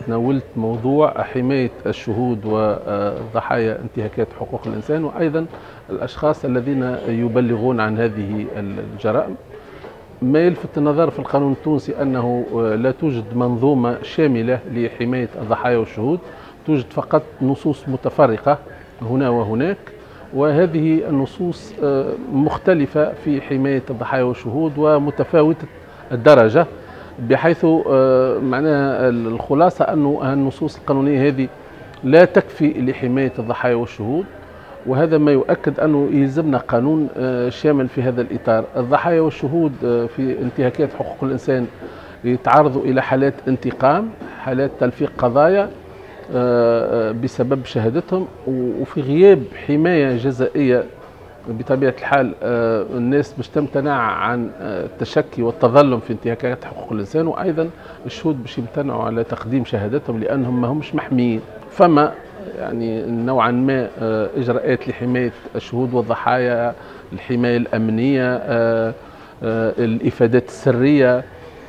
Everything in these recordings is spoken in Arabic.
ناولت موضوع حماية الشهود وضحايا انتهاكات حقوق الإنسان، وأيضا الأشخاص الذين يبلغون عن هذه الجرائم. ما يلفت النظر في القانون التونسي أنه لا توجد منظومة شاملة لحماية الضحايا والشهود، توجد فقط نصوص متفرقة هنا وهناك، وهذه النصوص مختلفة في حماية الضحايا والشهود ومتفاوتة الدرجة، بحيث معناها الخلاصة أن النصوص القانونية هذه لا تكفي لحماية الضحايا والشهود، وهذا ما يؤكد أنه يلزمنا قانون شامل في هذا الإطار. الضحايا والشهود في انتهاكات حقوق الإنسان يتعرضوا إلى حالات انتقام، حالات تلفيق قضايا بسبب شهادتهم، وفي غياب حماية جزائية بطبيعة الحال الناس باش تمتنع عن التشكي والتظلم في انتهاكات حقوق الإنسان، وأيضا الشهود باش يمتنعوا على تقديم شهادتهم لأنهم ما همش محميين. فما يعني نوعا ما إجراءات لحماية الشهود والضحايا، الحماية الأمنية، الإفادات السرية،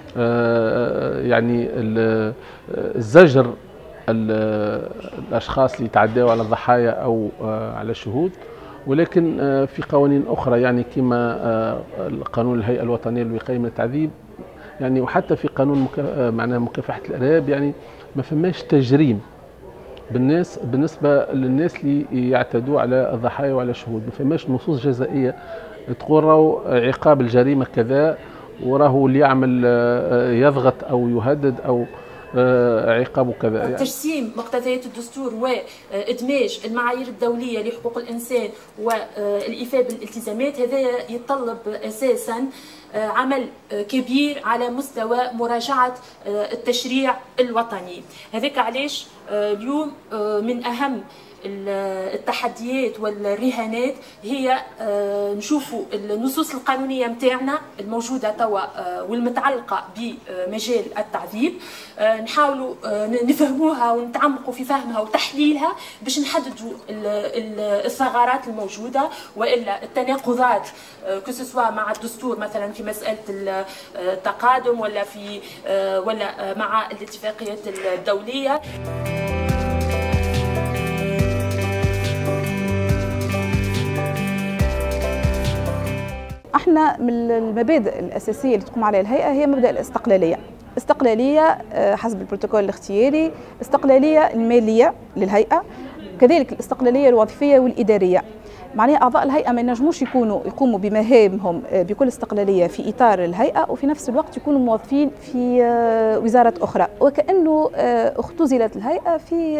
يعني الزجر الأشخاص اللي يتعدوا على الضحايا أو على الشهود. ولكن في قوانين أخرى يعني كما قانون الهيئة الوطنية للوقاية من التعذيب، يعني وحتى في قانون معناها مكافحة الإرهاب، يعني ما فماش تجريم بالنسبة للناس اللي يعتدوا على الضحايا وعلى الشهود. ما فماش نصوص جزائية تقول راهو عقاب الجريمة كذا، وراهو اللي يعمل يضغط أو يهدد أو عقابه كذا. يعني تجسيم مقتضيات الدستور وإدماج المعايير الدولية لحقوق الإنسان والإيفاء بالالتزامات، هذا يتطلب أساسا عمل كبير على مستوى مراجعة التشريع الوطني. هذاك علاش اليوم من أهم التحديات والرهانات هي نشوفوا النصوص القانونية متاعنا الموجودة توا والمتعلقة بمجال التعذيب، نحاولوا نفهموها ونتعمقوا في فهمها وتحليلها باش نحددوا الثغرات الموجودة وإلا التناقضات كسوا مع الدستور مثلا في مسألة التقادم ولا مع الاتفاقيات الدولية. احنا من المبادئ الاساسيه اللي تقوم عليها الهيئه هي مبدا الاستقلاليه. استقلاليه حسب البروتوكول الاختياري، استقلاليه الماليه للهيئه، كذلك الاستقلاليه الوظيفيه والاداريه. معناها اعضاء الهيئه ما ينجموش يقوموا بمهامهم بكل استقلاليه في اطار الهيئه، وفي نفس الوقت يكونوا موظفين في وزاره اخرى، وكانه اختزلت الهيئه في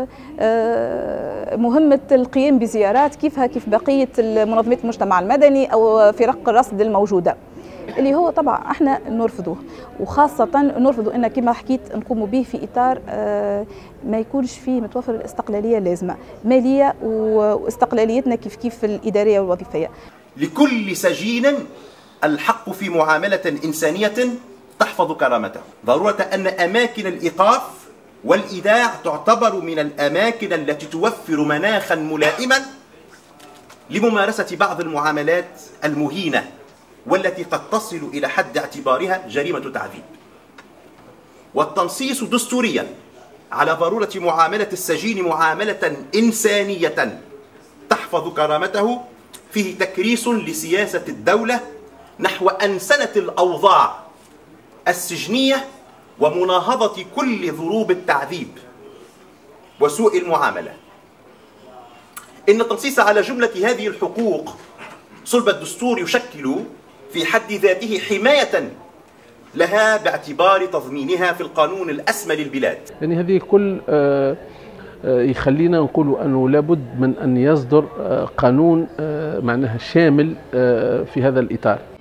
مهمه القيام بزيارات كيف بقيه منظمات المجتمع المدني او فرق الرصد الموجوده، اللي هو طبعا احنا نرفضوه، وخاصه نرفضوا ان كما حكيت نقوموا به في اطار ما يكونش فيه متوفر الاستقلاليه اللازمه ماليه واستقلاليتنا كيف الاداريه والوظيفيه. لكل سجين الحق في معامله انسانيه تحفظ كرامته، ضروره ان اماكن الايقاف والايداع تعتبر من الاماكن التي توفر مناخا ملائما لممارسه بعض المعاملات المهينه والتي قد تصل إلى حد اعتبارها جريمة تعذيب. والتنصيص دستوريا على ضرورة معاملة السجين معاملة إنسانية تحفظ كرامته فيه تكريس لسياسة الدولة نحو أنسنة الأوضاع السجنية ومناهضة كل ضروب التعذيب وسوء المعاملة. إن التنصيص على جملة هذه الحقوق صلب الدستور يشكل في حد ذاته حماية لها باعتبار تضمينها في القانون الأسمى للبلاد. يعني هذه كل يخلينا نقول أنه لابد من أن يصدر قانون معناها شامل في هذا الإطار.